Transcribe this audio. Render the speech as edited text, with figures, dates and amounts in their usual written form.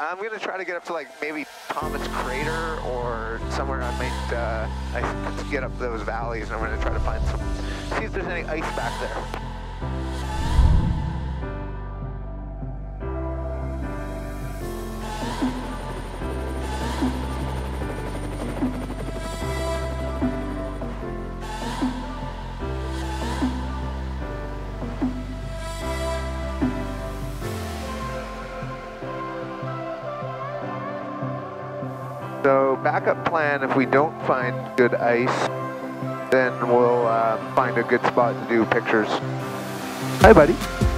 I'm gonna try to get up to like maybe Thomas Crater or somewhere I could get up those valleys, and I'm gonna try to find see if there's any ice back there. So backup plan, if we don't find good ice, then we'll find a good spot to do pictures. Hi, buddy.